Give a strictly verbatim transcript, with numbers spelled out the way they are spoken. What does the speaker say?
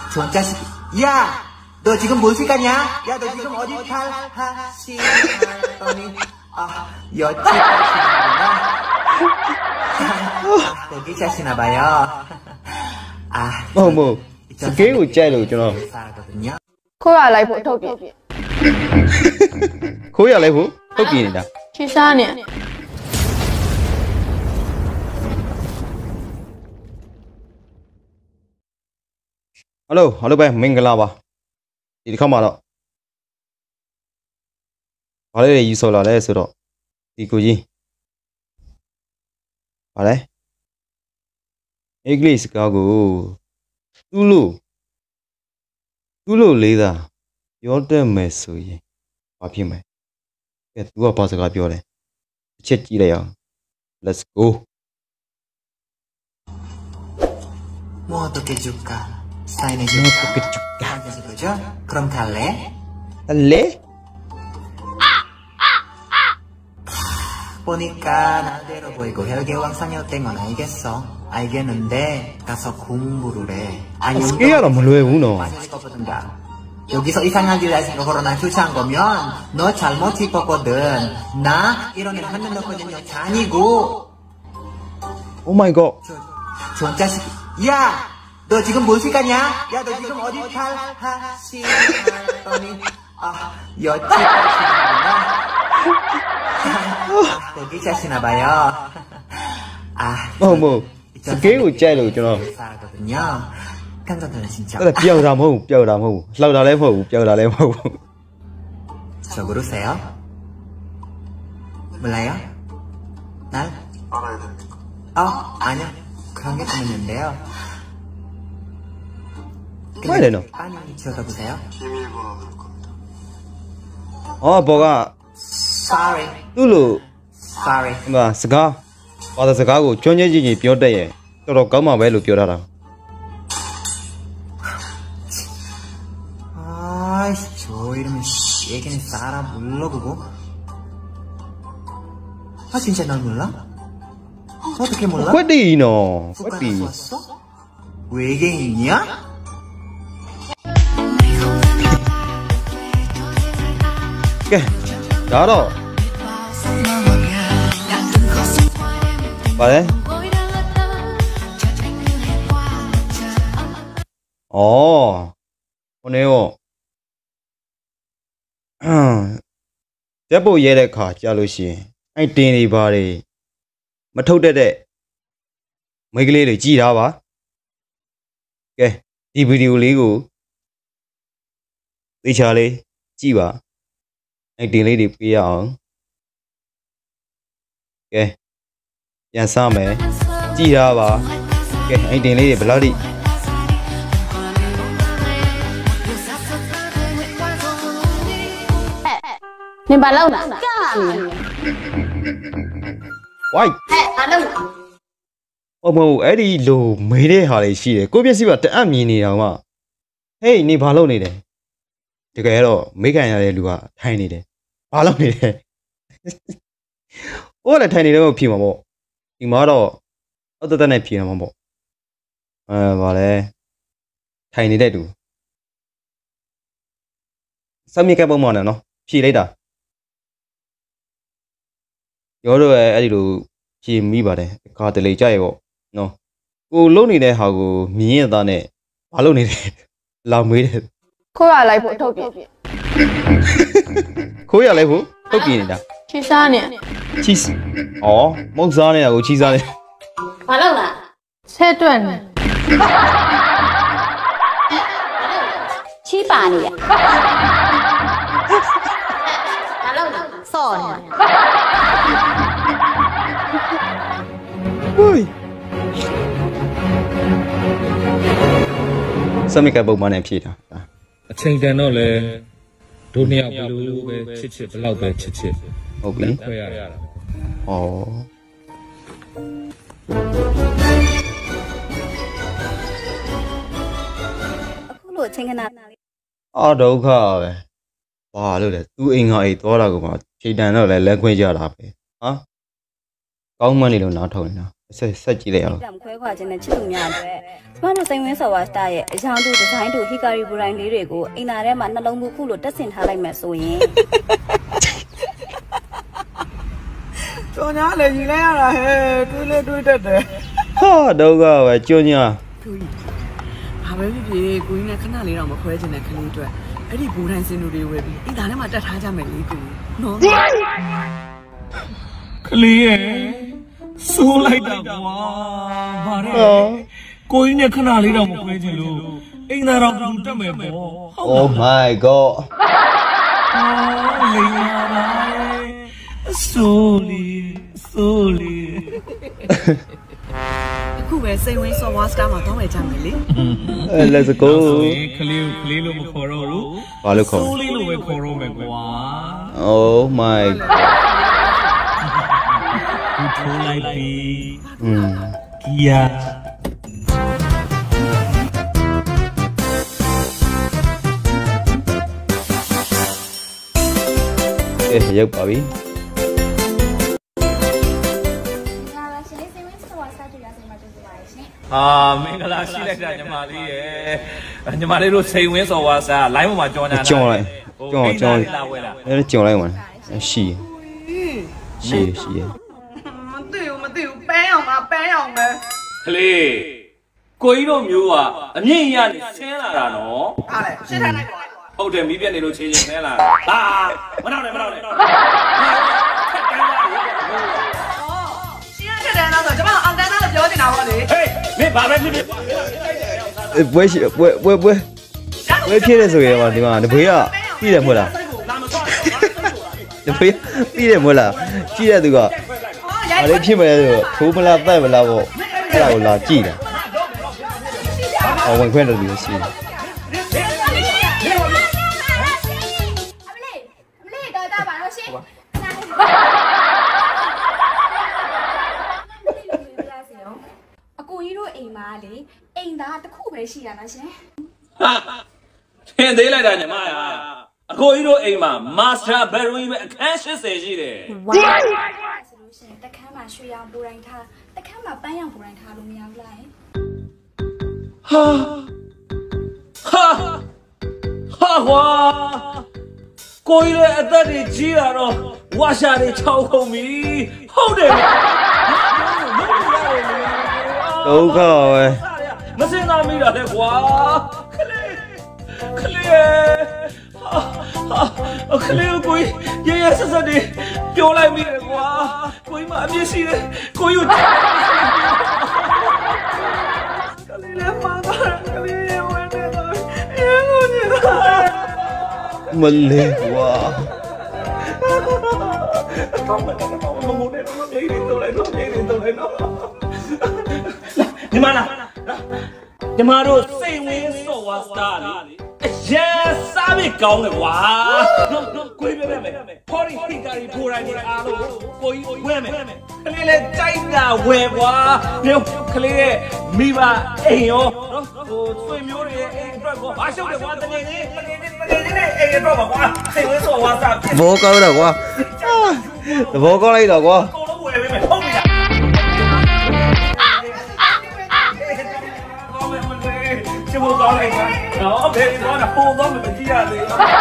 저 자식, 야! 너 지금 뭔 생각냐? 야, 너 지금 어디 탈하시 하더니, 아, 여친 자시는구나. 거기 자시나봐요. 아, 뭐, 뭐, 스케일을 짜이로, 저는. 코야 라이브 토비. 코야 라이브 토비입니다. 치사네. Hello, hello bạn, mình là bà. Thì không mà đâu. Ở đây là số là đây số đó. Thì cô gì? Ở đây. English cao cô. Tulu. Tulu lấy ra. Yếu tên mày số gì? Bà phim mày. Cái tua bao giờ gặp yếu đây? Chết gì đây à? Let's go. 뭐 어떻게 줄까? 사인해줄까? 어떻게 줄까? 하는 거죠? 그럼 갈래? 갈래? 보니까 나대로 보이고 혈계왕상이었던 건 알겠어. 알겠는데 가서 공부를 해. 아니 스케일은 뭘로 해 우노? 여기서 이상하게 해서 코로나 주차한 거면 너 잘못 입었거든. 나 이런 일 하면 넣거든요. 잔이고. 오 마이 갓. 저 자식. 야! 너 지금 뭔 생각냐? 야, 너 지금 어디 탈하시 하더니, 아, 여친 자시는구나. 거기 자시나봐요. 아, 뭐, 뭐, 스케일을 짜이로, 저는. 살거든요. 깜짝이야, 진짜. 근데 뼈다 뭐, 뼈다 뭐, လှ다 뭐, 뼈다 뭐. 저 모르세요? 몰라요? 날? 알아야 됩니까? 어, 아니요. 그런 게 좀 있는데요. 뭐야 되노? 빨리 지어다보세요. 비밀번호 넣을 겁니다. 어, 뭐가? Sorry. 뚜루. Sorry. 뭐, 스가? 와서 스가고 전해지기 뼈대에. 또로 까마 왜로 뼈라라. 아이씨, 저 이러면 씨, 얘기는 싸라 물러보고. 아, 진짜 널 몰라? 어떻게 몰라? 꽈디노. 꽈디. 북한에서 왔어? 외계인이야? 게, 알아. 말해? 어, 오네요. 제보 얘의 카, 자루시. 아이 띵이 바리. 뭐 토대대. mấy cái này chi đó bà cái đi video lấy của đi chờ đi chi bà anh tiền lấy điệp kia ở cái nhà sao mẹ chi đó bà cái anh tiền lấy điệp đi nên bà lâu nè quay bà lâu 어, 뭐, 애리, 로, 매래 하래, 시래. 꼬비에 씨바, 때암이니라, 마. 헤이, 니 발로니래. 제가 애로, 메가냐래, 누가, 타이니래. 발로니래. 오래 타이니래, 뭐, 피마, 뭐. 이 말어, 어떠다네, 피마, 뭐. 어, 말해. 타이니래, 누. 쌈미가 보면은, 너, 피래다. 여러 애리로, 피 미바래. 가들 레이자이고. no cô lúc này đây họ cô miếng ta này bao lâu này làm mấy đấy 코야 라이브 토비. 코야 라이브 토비입니다. 치사네. 치즈. 어, 먹자네 하고 치사네. 발라나. 세段. 치바니야. 발라나. 선. ui sao mấy cái bông này phi đó အချိန်တန်တော့လေတို့နှစ်ယောက်ဘယ်လိုပဲချစ်ချစ်ဘယ်လောက်ပဲချစ်ချစ်ဟုတ်ပြီခွဲရတာဩအခုလိုအချိန်ခဏအော်ဒုက္ခပဲဘာလို့လဲသူအိမ်ကအိမ်သွားတာကမှချိန်တန်တော့လဲလက်ခွင့်ကြတာပဲဟာကောင်းမှန်းနေလို့နားထောင်နေတာဆက်ဆက်ကြည့်လိုက်အောင်တံခွဲခွာခြင်းနဲ့ချစ်သူများအတွက်ကျမတို့စိန်ဝင်းစော်ဝါစတာရဲ့အကြောင်းတို့ဒီဇိုင်းတို့ဟီကာရီဘူရိုင်းလေးတွေကိုအိမ်သာထဲမှာနှလုံးဘူးခုလိုတက်ဆင်ထားလိုက်မယ်ဆိုရင်ကြော်ညာလည်းညီလိုက်ရတာဟဲ့တွေးလေတွေးတတ်တယ်ဟာတော့ကပဲကြောညာဘာပဲဖြစ်ဖြစ်ကိုကြီးနဲ့ခဏလေးတော့မခွဲချင်တဲ့ကလေးအတွက်အဲ့ဒီဘူတိုင်းစင်တို့တွေဝယ်ပြီးအိမ်သားထဲမှာတက်ထားကြမယ်လေကိုနော်ကလေးရဲ့ဆိုးလိုက်တာကွာဘာလဲကိုကြီးနဲ့ခဏလေးတော့မခွဲချင်လို့အိမ်သားတော်တူတက်မယ်ပေါ့ Oh my god အာလိမ္မာပါဆိုးလီဆိုးလီအခုပဲစိန်ဝင်းစော်ဝါစတာမှာတောင်းဝယ်ကြမယ်လေ Let's go ကလေးကိုကလေးလို့မခေါ်တော့ဘူးဘာလို့ခေါ်ဆိုးလီလို့ပဲခေါ်တော့မယ်ကွာ Oh my god သူထိုးလိုက်ပြီอืมကီယာအေးရောက်ပါပြီအာမင်္ဂလာရှိလိုက်တာညီမလေးရဲ့ညီမလေးတို့စိန်ဝင်းစော်ဝါစား line ပေါ်မှာကြော်ညာကြော်လိုက်ကြော်ကြော်လာဝဲလာအဲ့ကြော်လိုက်ဝင်ရှိရှိရှိမသိဘူးမသိဘူးပန်းအောင်ပါပန်းအောင်ပဲကလေးကိုကြီးတို့မျိုးကအမြင့်ကြီးကနေဆင်းလာတာနော်အားလေရှင်းထားလိုက်ပါဟုတ်တယ်မီးပြက်နေလို့ချင်းချင်းဆင်းလာတာဟာမနောက်နဲ့မနောက်နဲ့ရှင်းရတဲ့တော့ကျွန်မအောင်တန်းသားလို့ပြောနေတာပေါ့လေဟေးမင်းဘာပဲဖြစ်ဖြစ်ဘွဲရှိဘွဲဘွဲဘွဲဘွဲဖြစ်နေဆိုရင်ဒီမှာတပေးကပြီးတယ်မဟုတ်လားလာမစော့တပေးပြီးတယ်မဟုတ်လားကြည့်ရသူကဘာလေးဖြစ်မလဲဆိုထိုးမလားတိုက်မလားပေါ့အဲ့ဒါကိုလာကြည့်တာအဝင်ခွင့်တော်သူရှိတယ်အကိုကြီးတို့အိမ်မှာလေအိမ်သားတစ်ခုပဲရှိရလားရှင်ဟာထင်သေးလိုက်တာညီမရအကိုကြီးတို့အိမ်မှာမာစတာဘယ်ရိုကြီးပဲအခန်း၈၀ရှိတယ်ဝါးဆိုလို့ရှင်တခန်းမှာရွှေရောင်ပူတိုင်းထားတခန်းမှာပန်းရောင်ပူတိုင်းထားလို့မရဘူးလားဟာဟာဟာဝါကိုကြီးရဲ့အသက်တွေကြီးလာတော့ဝါရှာတွေချောင်းခုံပြီဟုတ်တယ်ဒုက္ခပဲမစင်သားမိတာလေကွာခလေးခလေးဟာခလေးကိုရရဆက်ဆက်တွေပြောလိုက်မိတယ်ကွာကိုကြီးမအပြစ်ရှိတယ်ကိုကြီးကိုခလေးလည်းမှားတာခလေးရဲ့ဝင်နေတော့ရန်ကုန်နေတာမလေးကွာတော့မတော့မမနဲ့တော့ပြေးနေတော့လည်းတော့ပြေးနေတော့လည်းတော့ညီမလားညီမတို့စိတ်ဝင်းစော်ဝါစတာလေအရင်စားပြီးကောင်းတယ်ကွာကိုကြီးပဲမယ်ခေါ်ရီဟီကာရီဖိုရိုင်းဒီအားလုံးကိုကြီးဝဲမယ်ကလေးလည်းကြိုက်တာဝဲကွာမျိုးကလေးရဲ့မိဘအိမ်ရောနော်ဟိုဆွေမျိုးတွေရဲ့အိမ်အတွက်ကောဘာရှုပ်တယ်ကွာတကယ်ကြီးတကယ်ကြီးတကယ်ကြီးနဲ့အိမ်အတွက်ပါကွာစိတ်ဝင်းစော်ဝါစတာဘောကောင်းတော့ကွာသဘောကောင်းလိုက်တော့ကွာအကုန်လုံးဝယ်ပေးမယ်ဟုတ်ပြီလားချစ်ဖို့ကောင်းလိုက်တာနော်ဘယ်တော့မှပို့တော့မကြည့်ရသေးဘူး